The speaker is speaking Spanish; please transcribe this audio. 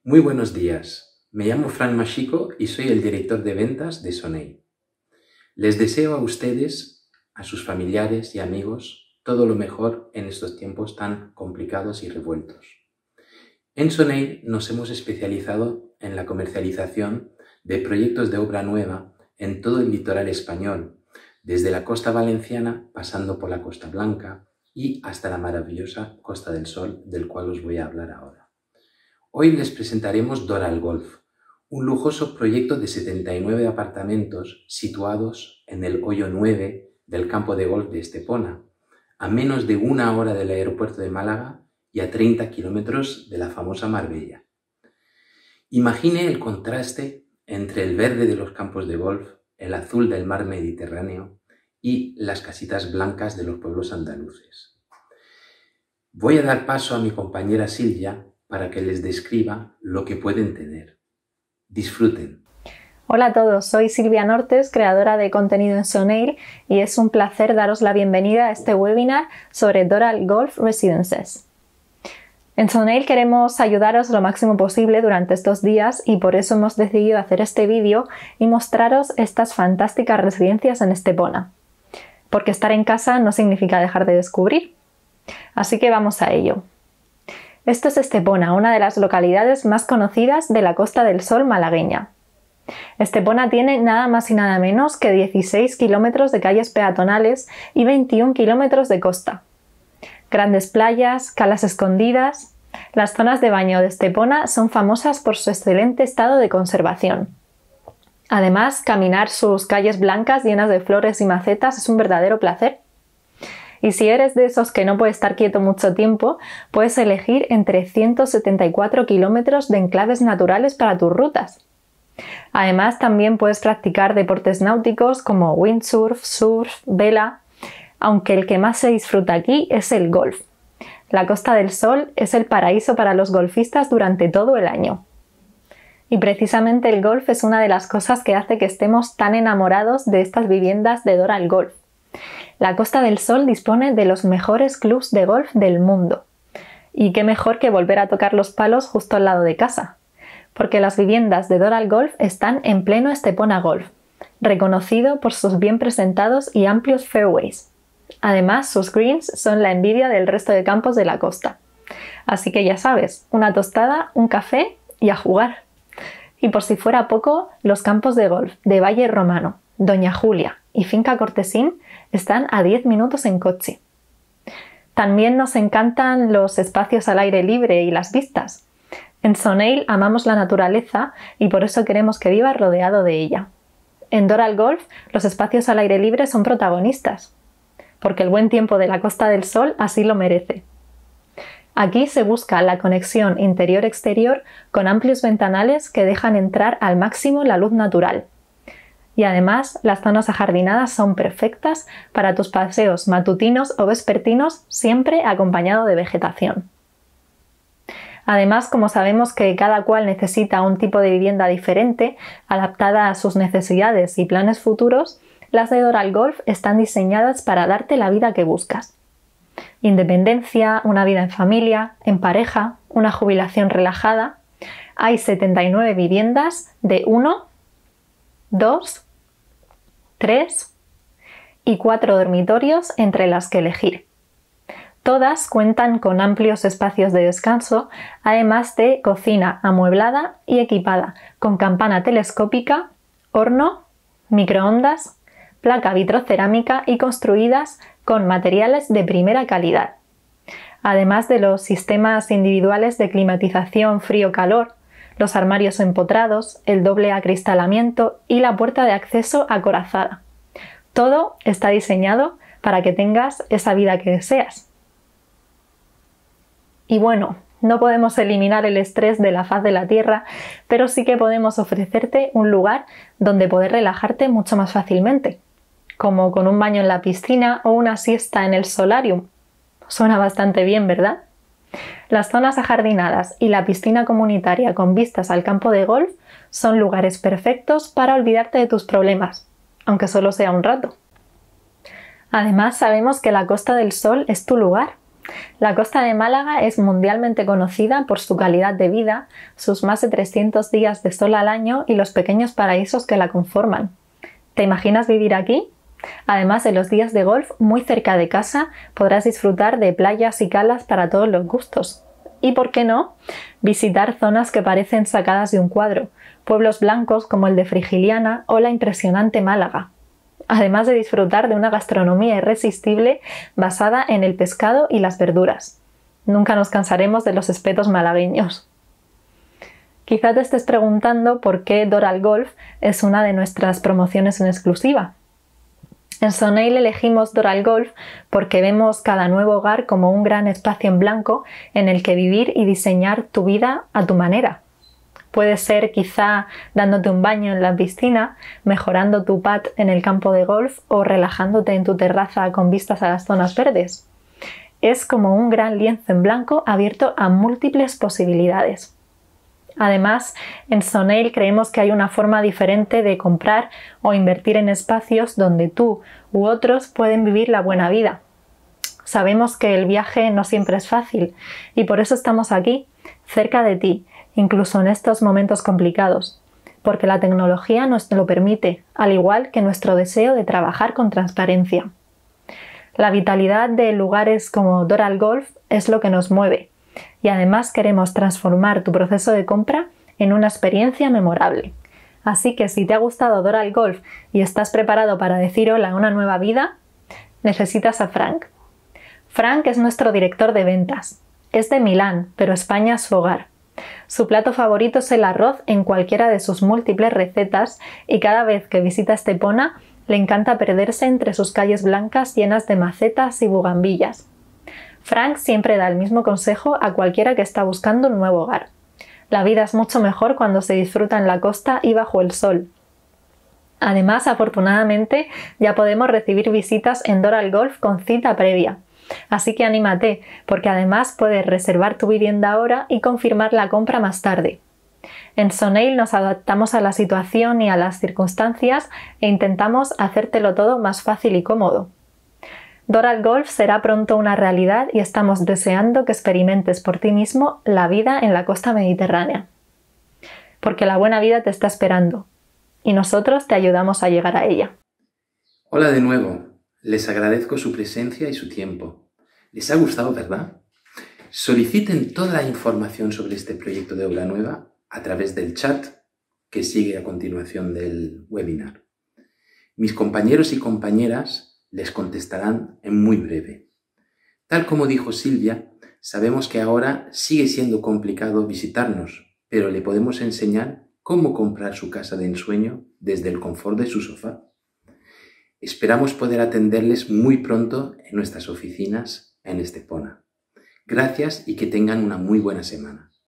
Muy buenos días, me llamo Fran Machico y soy el director de ventas de Soneil. Les deseo a ustedes, a sus familiares y amigos, todo lo mejor en estos tiempos tan complicados y revueltos. En Soneil nos hemos especializado en la comercialización de proyectos de obra nueva en todo el litoral español, desde la costa valenciana pasando por la Costa Blanca y hasta la maravillosa Costa del Sol, del cual os voy a hablar ahora. Hoy les presentaremos Doral Golf, un lujoso proyecto de 79 apartamentos situados en el hoyo 9 del campo de golf de Estepona, a menos de 1 hora del aeropuerto de Málaga y a 30 kilómetros de la famosa Marbella. Imagine el contraste entre el verde de los campos de golf, el azul del mar Mediterráneo y las casitas blancas de los pueblos andaluces. Voy a dar paso a mi compañera Silvia para que les describa lo que pueden tener. Disfruten. Hola a todos, soy Silvia Nortes, creadora de contenido en Soneil, y es un placer daros la bienvenida a este webinar sobre Doral Golf Residences. En Soneil queremos ayudaros lo máximo posible durante estos días y por eso hemos decidido hacer este vídeo y mostraros estas fantásticas residencias en Estepona. Porque estar en casa no significa dejar de descubrir. Así que vamos a ello. Esto es Estepona, una de las localidades más conocidas de la Costa del Sol malagueña. Estepona tiene nada más y nada menos que 16 kilómetros de calles peatonales y 21 kilómetros de costa. Grandes playas, calas escondidas. Las zonas de baño de Estepona son famosas por su excelente estado de conservación. Además, caminar sus calles blancas llenas de flores y macetas es un verdadero placer. Y si eres de esos que no puede estar quieto mucho tiempo, puedes elegir entre 174 kilómetros de enclaves naturales para tus rutas. Además, también puedes practicar deportes náuticos como windsurf, surf, vela, aunque el que más se disfruta aquí es el golf. La Costa del Sol es el paraíso para los golfistas durante todo el año. Y precisamente el golf es una de las cosas que hace que estemos tan enamorados de estas viviendas de Doral Golf. La Costa del Sol dispone de los mejores clubs de golf del mundo. Y qué mejor que volver a tocar los palos justo al lado de casa. Porque las viviendas de Doral Golf están en pleno Estepona Golf, reconocido por sus bien presentados y amplios fairways. Además, sus greens son la envidia del resto de campos de la costa. Así que ya sabes, una tostada, un café y a jugar. Y por si fuera poco, los campos de golf de Valle Romano, Doña Julia y Finca Cortesín están a 10 minutos en coche. También nos encantan los espacios al aire libre y las vistas. En Soneil amamos la naturaleza y por eso queremos que vivas rodeado de ella. En Doral Golf, los espacios al aire libre son protagonistas, porque el buen tiempo de la Costa del Sol así lo merece. Aquí se busca la conexión interior-exterior con amplios ventanales que dejan entrar al máximo la luz natural. Y además, las zonas ajardinadas son perfectas para tus paseos matutinos o vespertinos, siempre acompañado de vegetación. Además, como sabemos que cada cual necesita un tipo de vivienda diferente, adaptada a sus necesidades y planes futuros, las de Doral Golf están diseñadas para darte la vida que buscas. Independencia, una vida en familia, en pareja, una jubilación relajada. Hay 79 viviendas de 1, 2, 3 y 4 dormitorios entre las que elegir. Todas cuentan con amplios espacios de descanso, además de cocina amueblada y equipada con campana telescópica, horno, microondas, placa vitrocerámica y construidas con materiales de primera calidad. Además de los sistemas individuales de climatización frío-calor, los armarios empotrados, el doble acristalamiento y la puerta de acceso acorazada. Todo está diseñado para que tengas esa vida que deseas. Y bueno, no podemos eliminar el estrés de la faz de la tierra, pero sí que podemos ofrecerte un lugar donde poder relajarte mucho más fácilmente, como con un baño en la piscina o una siesta en el solarium. Suena bastante bien, ¿verdad? Las zonas ajardinadas y la piscina comunitaria con vistas al campo de golf son lugares perfectos para olvidarte de tus problemas, aunque solo sea un rato. Además, sabemos que la Costa del Sol es tu lugar La costa de Málaga es mundialmente conocida por su calidad de vida, sus más de 300 días de sol al año y los pequeños paraísos que la conforman. ¿Te imaginas vivir aquí? Además de los días de golf, muy cerca de casa podrás disfrutar de playas y calas para todos los gustos. Y, ¿por qué no?, visitar zonas que parecen sacadas de un cuadro, pueblos blancos como el de Frigiliana o la impresionante Málaga. Además de disfrutar de una gastronomía irresistible basada en el pescado y las verduras. Nunca nos cansaremos de los espetos malagueños. Quizá te estés preguntando por qué Doral Golf es una de nuestras promociones en exclusiva. En Soneil elegimos Doral Golf porque vemos cada nuevo hogar como un gran espacio en blanco en el que vivir y diseñar tu vida a tu manera. Puede ser quizá dándote un baño en la piscina, mejorando tu pad en el campo de golf o relajándote en tu terraza con vistas a las zonas verdes. Es como un gran lienzo en blanco abierto a múltiples posibilidades. Además, en Soneil creemos que hay una forma diferente de comprar o invertir en espacios donde tú u otros pueden vivir la buena vida. Sabemos que el viaje no siempre es fácil y por eso estamos aquí, cerca de ti, incluso en estos momentos complicados, porque la tecnología nos lo permite, al igual que nuestro deseo de trabajar con transparencia. La vitalidad de lugares como Doral Golf es lo que nos mueve, y además queremos transformar tu proceso de compra en una experiencia memorable. Así que si te ha gustado Doral Golf y estás preparado para decir hola a una nueva vida, necesitas a Frank. Frank es nuestro director de ventas. Es de Milán, pero España es su hogar. Su plato favorito es el arroz en cualquiera de sus múltiples recetas y cada vez que visita Estepona le encanta perderse entre sus calles blancas llenas de macetas y bugambillas. Frank siempre da el mismo consejo a cualquiera que está buscando un nuevo hogar. La vida es mucho mejor cuando se disfruta en la costa y bajo el sol. Además, afortunadamente, ya podemos recibir visitas en Doral Golf con cita previa. Así que anímate, porque además puedes reservar tu vivienda ahora y confirmar la compra más tarde. En Soneil nos adaptamos a la situación y a las circunstancias e intentamos hacértelo todo más fácil y cómodo. Doral Golf será pronto una realidad y estamos deseando que experimentes por ti mismo la vida en la costa mediterránea. Porque la buena vida te está esperando y nosotros te ayudamos a llegar a ella. Hola de nuevo. Les agradezco su presencia y su tiempo. ¿Les ha gustado, verdad? Soliciten toda la información sobre este proyecto de Obra Nueva a través del chat que sigue a continuación del webinar. Mis compañeros y compañeras les contestarán en muy breve. Tal como dijo Silvia, sabemos que ahora sigue siendo complicado visitarnos, pero le podemos enseñar cómo comprar su casa de ensueño desde el confort de su sofá. Esperamos poder atenderles muy pronto en nuestras oficinas en Estepona. Gracias y que tengan una muy buena semana.